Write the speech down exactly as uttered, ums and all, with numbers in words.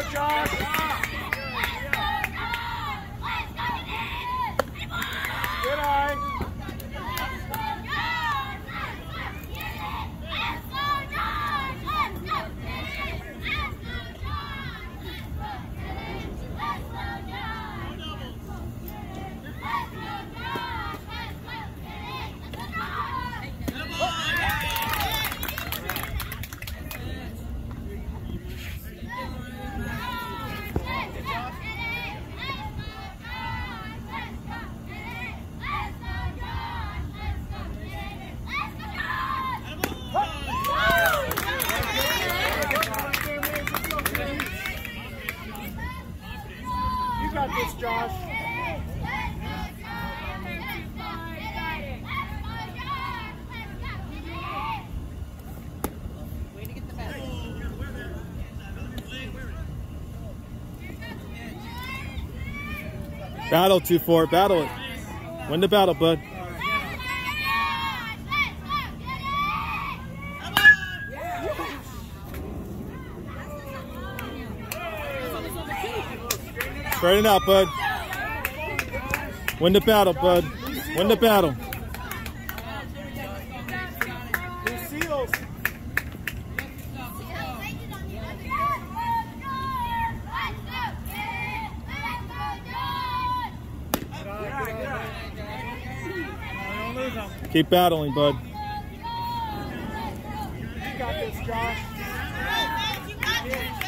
eye, Josh. Good eye. You got this, Josh. Battle, two four. Battle it. Win the battle, bud. Straighten out, bud. Win the battle, bud. Win the battle. Seals. Keep battling, bud. You got this, Josh.